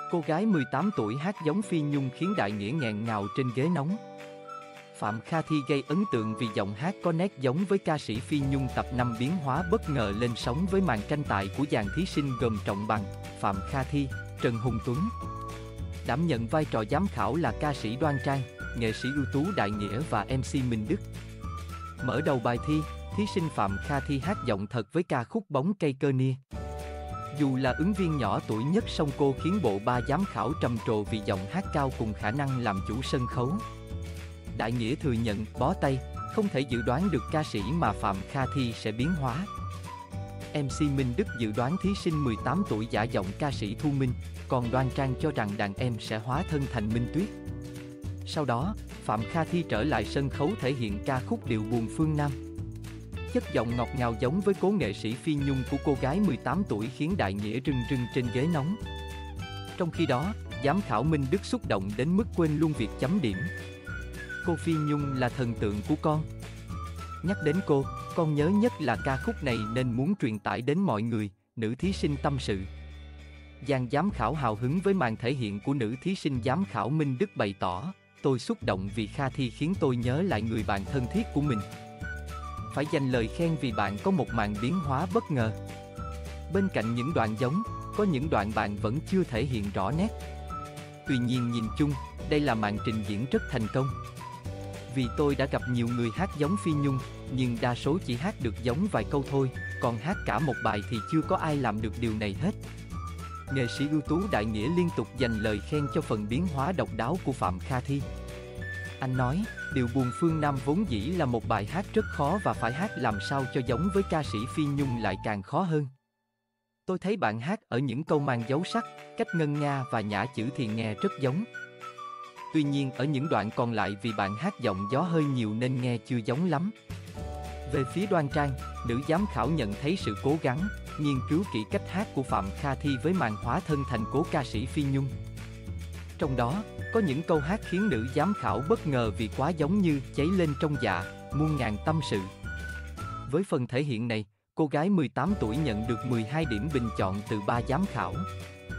Cô gái 18 tuổi hát giống Phi Nhung khiến Đại Nghĩa nghẹn ngào trên ghế nóng. Phạm Kha Thi gây ấn tượng vì giọng hát có nét giống với ca sĩ Phi Nhung. Tập 5 biến hóa bất ngờ lên sóng với màn tranh tài của dàn thí sinh gồm Trọng Bằng, Phạm Kha Thi, Trần Hùng Tuấn. Đảm nhận vai trò giám khảo là ca sĩ Đoan Trang, nghệ sĩ ưu tú Đại Nghĩa và MC Minh Đức. Mở đầu bài thi, thí sinh Phạm Kha Thi hát giọng thật với ca khúc Bóng cây cơ nia. Dù là ứng viên nhỏ tuổi nhất song cô khiến bộ ba giám khảo trầm trồ vì giọng hát cao cùng khả năng làm chủ sân khấu. Đại Nghĩa thừa nhận bó tay, không thể dự đoán được ca sĩ mà Phạm Kha Thi sẽ biến hóa. MC Minh Đức dự đoán thí sinh 18 tuổi giả giọng ca sĩ Thu Minh, còn Đoan Trang cho rằng đàn em sẽ hóa thân thành Minh Tuyết. Sau đó, Phạm Kha Thi trở lại sân khấu thể hiện ca khúc Điệu buồn phương Nam. Chất giọng ngọt ngào giống với cố nghệ sĩ Phi Nhung của cô gái 18 tuổi khiến Đại Nghĩa rưng rưng trên ghế nóng. Trong khi đó, giám khảo Minh Đức xúc động đến mức quên luôn việc chấm điểm. Cô Phi Nhung là thần tượng của con. Nhắc đến cô, con nhớ nhất là ca khúc này nên muốn truyền tải đến mọi người, nữ thí sinh tâm sự. Dàn giám khảo hào hứng với màn thể hiện của nữ thí sinh. Giám khảo Minh Đức bày tỏ, tôi xúc động vì Kha Thi khiến tôi nhớ lại người bạn thân thiết của mình. Phải dành lời khen vì bạn có một màn biến hóa bất ngờ. Bên cạnh những đoạn giống, có những đoạn bạn vẫn chưa thể hiện rõ nét. Tuy nhiên nhìn chung, đây là màn trình diễn rất thành công. Vì tôi đã gặp nhiều người hát giống Phi Nhung, nhưng đa số chỉ hát được giống vài câu thôi, còn hát cả một bài thì chưa có ai làm được điều này hết. Nghệ sĩ ưu tú Đại Nghĩa liên tục dành lời khen cho phần biến hóa độc đáo của Phạm Kha Thi. Anh nói, Điệu buồn phương Nam vốn dĩ là một bài hát rất khó và phải hát làm sao cho giống với ca sĩ Phi Nhung lại càng khó hơn. Tôi thấy bạn hát ở những câu mang dấu sắc, cách ngân nga và nhả chữ thì nghe rất giống. Tuy nhiên ở những đoạn còn lại vì bạn hát giọng gió hơi nhiều nên nghe chưa giống lắm. Về phía Đoan Trang, nữ giám khảo nhận thấy sự cố gắng, nghiên cứu kỹ cách hát của Phạm Kha Thi với màn hóa thân thành cố ca sĩ Phi Nhung. Trong đó, có những câu hát khiến nữ giám khảo bất ngờ vì quá giống như cháy lên trong dạ, muôn ngàn tâm sự. Với phần thể hiện này, cô gái 18 tuổi nhận được 12 điểm bình chọn từ 3 giám khảo.